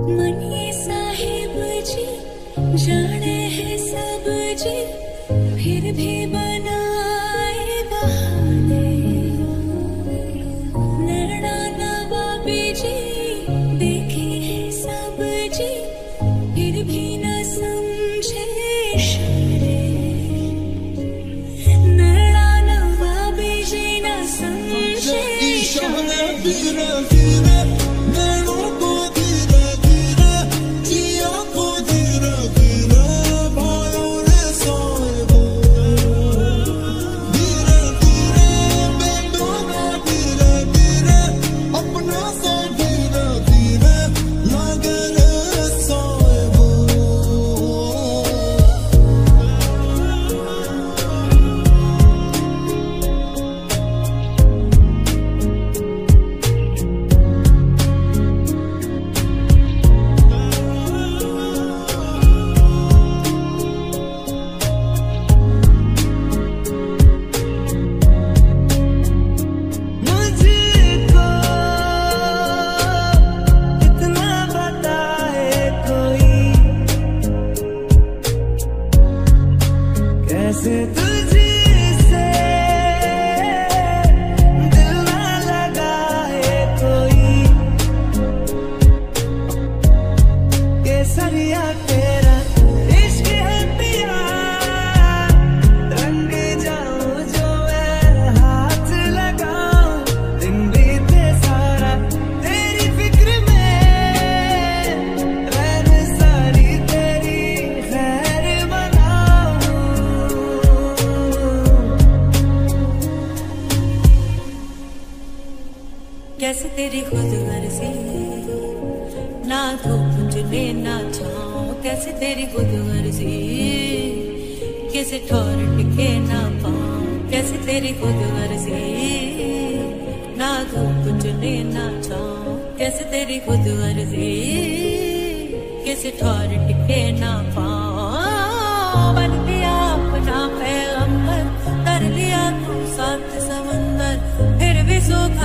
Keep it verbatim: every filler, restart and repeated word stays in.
Money Sahib जी जाने हैं सब जी, फिर भी बनाए बहाने। नैना नवाबी जी देखे हैं सब जी, फिर भी न समझे इशारे। नैना नवाबी जी न समझे इशारे। धीरे धीरे नैनों को धीरे धीरे जिया को धीरे धीरे भाइयों ने साहिब। धीरे धीरे बेटों ने धीरे धीरे अपना सा धीरे धीरे लागे रे साहिब। कैसे तुझसे दिल ना लगाए कोई, केसरिया तेरा इश्क है पिया। रंग जाऊं जो मैं हाथ लगाऊं, दिन बीते सारा तेरी फिक्र में, रैन सारी तेरी खैर बनाऊं। कैसे तेरी खुद गर्जी ना धूप चुने ना छाऊं, कैसे तेरी खुद गर्जी किसे ठोर टिके ना पाऊं। कैसे तेरी खुद गर्जी ना धूप चुने ना छाऊं, कैसे तेरी खुद गर्जी किसे ठोर टिके ना पाऊं। बन लिया अपना पैगंबर, कर लिया तू सात समंदर, फिर भी सूखा